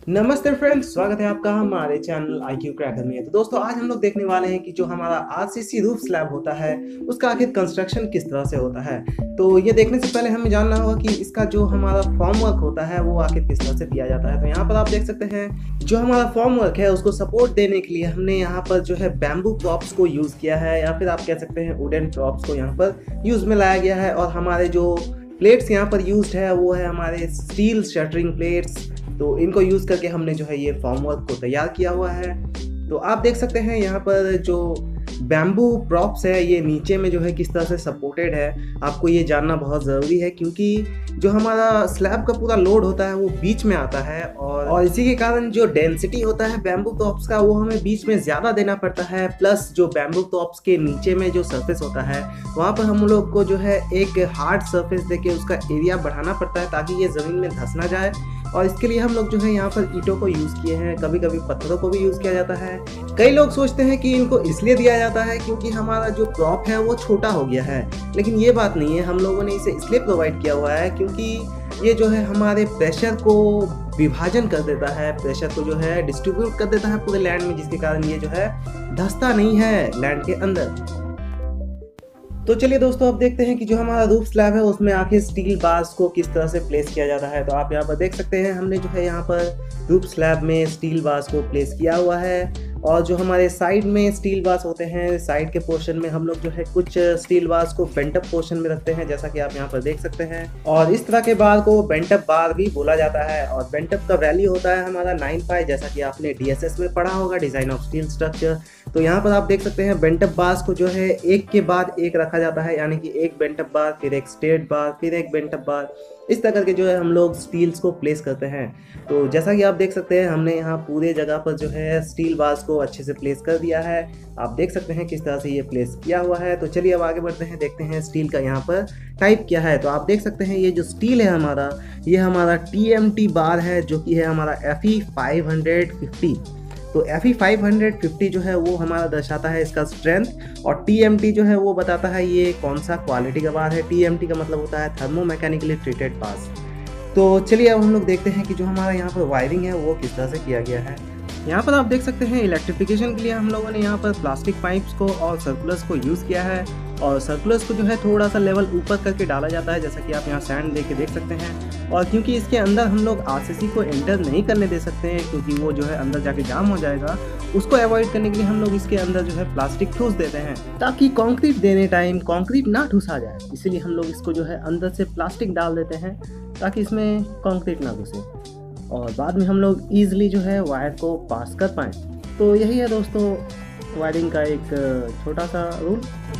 नमस्ते फ्रेंड्स, स्वागत है आपका हमारे चैनल IQ क्रैकर में। तो दोस्तों, आज हम लोग देखने वाले हैं कि जो हमारा आरसीसी रूफ स्लैब होता है उसका आखिर कंस्ट्रक्शन किस तरह से होता है। तो ये देखने से पहले हमें जानना होगा कि इसका जो हमारा फॉर्मवर्क होता है वो आखिर किस तरह से दिया जाता है। तो यहाँ पर आप देख सकते हैं जो हमारा फॉर्मवर्क है उसको सपोर्ट देने के लिए हमने यहाँ पर जो है बैम्बू प्रॉप्स को यूज़ किया है, या फिर आप कह सकते हैं वुडन प्रॉप्स को यहाँ पर यूज़ में लाया गया है। और हमारे जो प्लेट्स यहाँ पर यूज्ड है वो है हमारे स्टील शटरिंग प्लेट्स। तो इनको यूज़ करके हमने जो है ये फॉर्मवर्क को तैयार किया हुआ है। तो आप देख सकते हैं यहाँ पर जो बैम्बू प्रॉप्स है ये नीचे में जो है किस तरह से सपोर्टेड है। आपको ये जानना बहुत ज़रूरी है क्योंकि जो हमारा स्लैब का पूरा लोड होता है वो बीच में आता है, और इसी के कारण जो डेंसिटी होता है बैम्बू प्रॉप्स का वो हमें बीच में ज़्यादा देना पड़ता है। प्लस जो बैम्बू प्रॉप्स के नीचे में जो सरफेस होता है वहाँ पर हम लोग को जो है एक हार्ड सरफेस देके उसका एरिया बढ़ाना पड़ता है ताकि ये ज़मीन में धंस ना जाए। और इसके लिए हम लोग जो है यहाँ पर ईंटों को यूज़ किए हैं, कभी कभी पत्थरों को भी यूज़ किया जाता है। कई लोग सोचते हैं कि इनको इसलिए दिया जाता है क्योंकि हमारा जो प्रॉप है वो छोटा हो गया है, लेकिन ये बात नहीं है। हम लोगों ने इसे इसलिए प्रोवाइड किया हुआ है क्योंकि ये जो है हमारे प्रेशर को विभाजन कर देता है, प्रेशर को जो है डिस्ट्रीब्यूट कर देता है पूरे लैंड में, जिसके कारण ये जो है धंसता नहीं है लैंड के अंदर। तो चलिए दोस्तों, अब देखते हैं कि जो हमारा रूफ स्लैब है उसमें आखिर स्टील बार्स को किस तरह से प्लेस किया जाता है। तो आप यहाँ पर देख सकते हैं हमने जो है यहाँ पर रूफ स्लैब में स्टील बार्स को प्लेस किया हुआ है। और जो हमारे साइड में स्टील बार्स होते हैं, साइड के पोर्शन में हम लोग जो है कुछ स्टील बार्स को बेंट अप पोर्शन में रखते हैं, जैसा कि आप यहाँ पर देख सकते हैं। और इस तरह के बार को बेंट अप बार भी बोला जाता है। और बेंट अप का वैल्यू होता है हमारा 9 जैसा कि आपने DSS में पढ़ा होगा, डिजाइन ऑफ स्टील स्ट्रक्चर। तो यहाँ पर आप देख सकते हैं बेंट अप बार्स को जो है एक के बाद एक रखा जाता है, यानी कि एक बेंट अप बार, फिर एक स्ट्रेट बार, फिर एक बेंट अप बार। इस तरह करके जो है हम लोग स्टील्स को प्लेस करते हैं। तो जैसा कि आप देख सकते हैं हमने यहाँ पूरे जगह पर जो है स्टील बार्स को अच्छे से प्लेस कर दिया है। आप देख सकते हैं किस तरह से ये प्लेस किया हुआ है। तो चलिए अब आगे बढ़ते हैं, देखते हैं स्टील का यहाँ पर टाइप क्या है। तो आप देख सकते हैं ये जो स्टील है हमारा, ये हमारा TMT बार है, जो कि है हमारा FE 550। तो FE 550 जो है वो हमारा दर्शाता है इसका स्ट्रेंथ, और TMT जो है वो बताता है ये कौन सा क्वालिटी का बार है। TMT का मतलब होता है थर्मो मैकेनिकली ट्रीटेड बार्स। तो चलिए अब हम लोग देखते हैं कि जो हमारा यहाँ पर वायरिंग है वो किस तरह से किया गया है। यहाँ पर आप देख सकते हैं इलेक्ट्रिफिकेशन के लिए हम लोगों ने यहाँ पर प्लास्टिक पाइप्स को और सर्कुलर्स को यूज़ किया है। और सर्कुलर्स को जो है थोड़ा सा लेवल ऊपर करके डाला जाता है, जैसा कि आप यहाँ सैंड देख सकते हैं। और क्योंकि इसके अंदर हम लोग RCC को एंटर नहीं करने दे सकते हैं क्योंकि वो जो है अंदर जाके जाम हो जाएगा, उसको अवॉइड करने के लिए हम लोग इसके अंदर जो है प्लास्टिक ठूस देते हैं ताकि कंक्रीट देने टाइम कंक्रीट ना ठूसा जाए। इसीलिए हम लोग इसको जो है अंदर से प्लास्टिक डाल देते हैं ताकि इसमें कंक्रीट ना घुसे, और बाद में हम लोग ईजिली जो है वायर को पास कर पाएँ। तो यही है दोस्तों वायरिंग का एक छोटा सा रूल।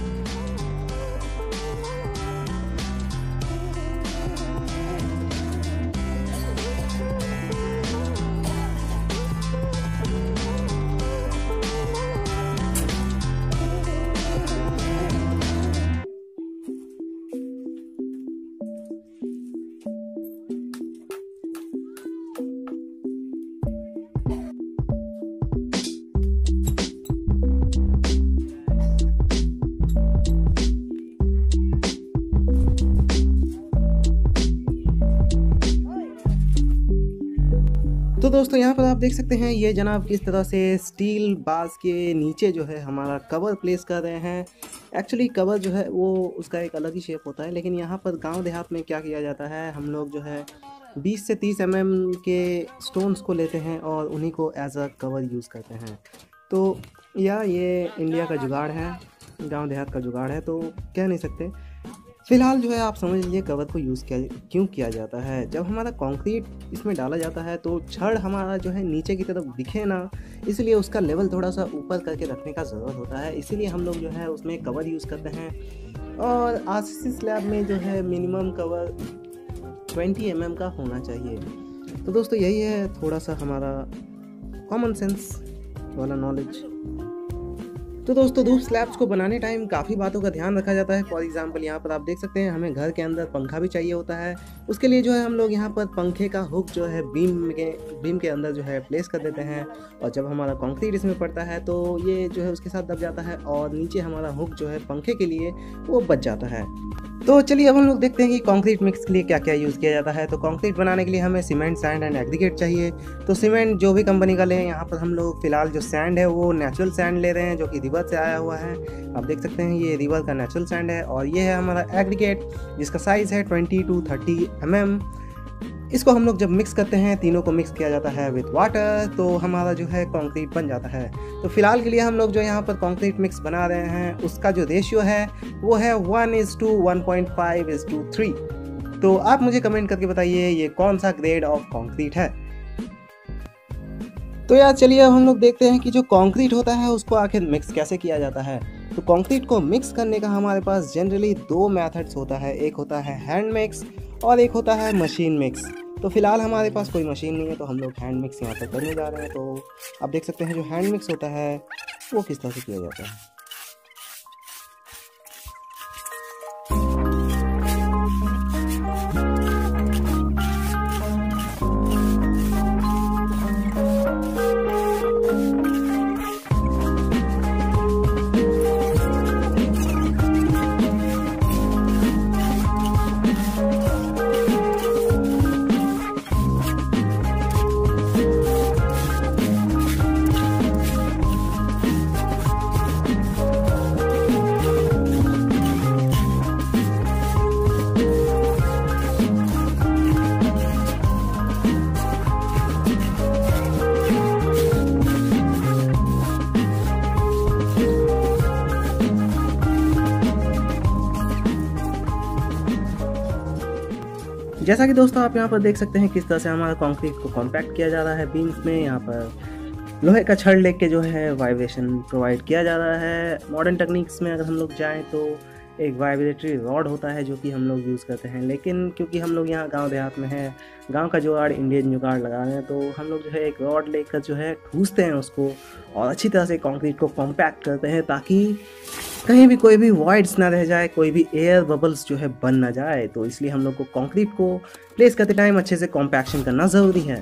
तो दोस्तों यहाँ पर आप देख सकते हैं ये जनाब किस तरह से स्टील बार्स के नीचे जो है हमारा कवर प्लेस कर रहे हैं। एक्चुअली कवर जो है वो उसका एक अलग ही शेप होता है, लेकिन यहाँ पर गांव देहात में क्या किया जाता है, हम लोग जो है 20 से 30 mm के स्टोन्स को लेते हैं और उन्हीं को एज अ कवर यूज़ करते हैं। तो ये इंडिया का जुगाड़ है, गांव देहात का जुगाड़ है, तो कह नहीं सकते। फिलहाल जो है आप समझ लीजिए कवर को यूज़ क्यों किया जाता है। जब हमारा कंक्रीट इसमें डाला जाता है तो छड़ हमारा जो है नीचे की तरफ दिखे ना, इसलिए उसका लेवल थोड़ा सा ऊपर करके रखने का ज़रूरत होता है। इसीलिए हम लोग जो है उसमें कवर यूज़ करते हैं। और RCC स्लैब में जो है मिनिमम कवर 20 mm का होना चाहिए। तो दोस्तों यही है थोड़ा सा हमारा कॉमन सेंस वाला नॉलेज। तो दोस्तों रूफ स्लैब्स को बनाने टाइम काफ़ी बातों का ध्यान रखा जाता है। फॉर एग्जांपल यहाँ पर आप देख सकते हैं हमें घर के अंदर पंखा भी चाहिए होता है। उसके लिए जो है हम लोग यहाँ पर पंखे का हुक जो है बीम के अंदर जो है प्लेस कर देते हैं, और जब हमारा कंक्रीट इसमें पड़ता है तो ये जो है उसके साथ दब जाता है और नीचे हमारा हुक जो है पंखे के लिए वो बच जाता है। तो चलिए अब हम लोग देखते हैं कि कंक्रीट मिक्स के लिए क्या क्या यूज़ किया जाता है। तो कंक्रीट बनाने के लिए हमें सीमेंट, सैंड एंड एग्रीगेट चाहिए। तो सीमेंट जो भी कंपनी का लें, यहाँ पर हम लोग फिलहाल जो सैंड है वो नेचुरल सैंड ले रहे हैं जो कि रिवर से आया हुआ है। आप देख सकते हैं ये रिवर का नेचुरल सैंड है। और ये है हमारा एग्रीगेट जिसका साइज़ है 20 to 30 mm। इसको हम लोग जब मिक्स करते हैं, तीनों को मिक्स किया जाता है विथ वाटर, तो हमारा जो है कंक्रीट बन जाता है। तो फिलहाल के लिए हम लोग जो यहाँ पर कंक्रीट मिक्स बना रहे हैं उसका जो रेशियो है वो है 1:1.5:3। तो आप मुझे कमेंट करके बताइए ये कौन सा ग्रेड ऑफ कंक्रीट है। तो यार चलिए अब हम लोग देखते हैं कि जो कंक्रीट होता है उसको आखिर मिक्स कैसे किया जाता है। तो कंक्रीट को मिक्स करने का हमारे पास जनरली दो मेथड्स होता है, एक होता है हैंड मिक्स और एक होता है मशीन मिक्स। तो फिलहाल हमारे पास कोई मशीन नहीं है तो हम लोग हैंड मिक्स यहाँ पर करने जा रहे हैं। तो आप देख सकते हैं जो हैंड मिक्स होता है वो किस तरह से किया जाता है। जैसा कि दोस्तों आप यहाँ पर देख सकते हैं किस तरह से हमारा कंक्रीट को कॉम्पैक्ट किया जा रहा है बीम्स में। यहाँ पर लोहे का छड़ लेके जो है वाइब्रेशन प्रोवाइड किया जा रहा है। मॉडर्न टेक्निक्स में अगर हम लोग जाएँ तो एक वाइब्रेटरी रॉड होता है जो कि हम लोग यूज़ करते हैं, लेकिन क्योंकि हम लोग यहाँ गांव देहात में हैं, गांव का जुगाड़ इंडियन जुगाड़ लगा रहे हैं, तो हम लोग जो है एक रॉड लेकर जो है ठूसते हैं उसको और अच्छी तरह से कंक्रीट को कॉम्पैक्ट करते हैं ताकि कहीं भी कोई भी वॉइड्स ना रह जाए, कोई भी एयर बबल्स जो है बन ना जाए। तो इसलिए हम लोग को कंक्रीट को प्लेस करते टाइम अच्छे से कॉम्पैक्शन करना ज़रूरी है।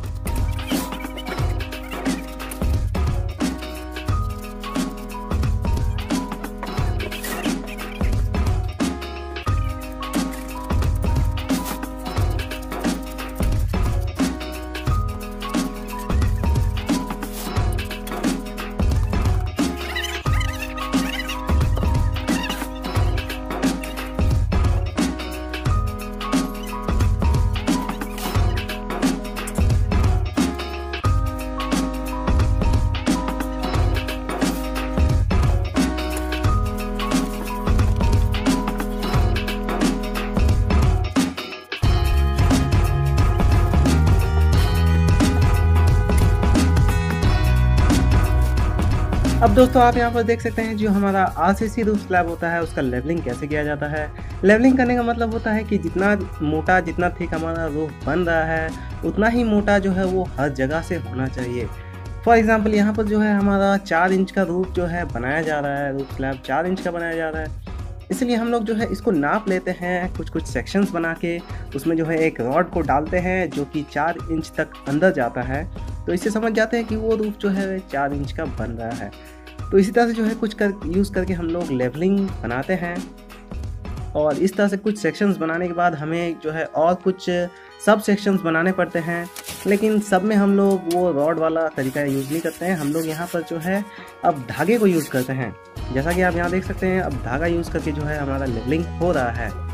अब दोस्तों आप यहाँ पर देख सकते हैं जो हमारा आरसीसी रूफ स्लैब होता है उसका लेवलिंग कैसे किया जाता है। लेवलिंग करने का मतलब होता है कि जितना मोटा जितना थिक हमारा रूफ बन रहा है उतना ही मोटा जो है वो हर जगह से होना चाहिए। फॉर एग्जांपल यहाँ पर जो है हमारा 4 इंच का रूफ जो है बनाया जा रहा है, रूफ स्लैब 4 इंच का बनाया जा रहा है, इसलिए हम लोग जो है इसको नाप लेते हैं कुछ सेक्शंस बना के, उसमें जो है एक रॉड को डालते हैं जो कि 4 इंच तक अंदर जाता है। तो इससे समझ जाते हैं कि वो रूफ जो है 4 इंच का बन रहा है। तो इसी तरह से जो है कुछ यूज़ करके हम लोग लेवलिंग बनाते हैं और इस तरह से कुछ सेक्शंस बनाने के बाद हमें जो है और कुछ सब सेक्शंस बनाने पड़ते हैं, लेकिन सब में हम लोग वो रॉड वाला तरीका यूज़ नहीं करते हैं। हम लोग यहाँ पर जो है अब धागे को यूज़ करते हैं। जैसा कि आप यहाँ देख सकते हैं अब धागा यूज़ करके जो है हमारा लेवलिंग हो रहा है।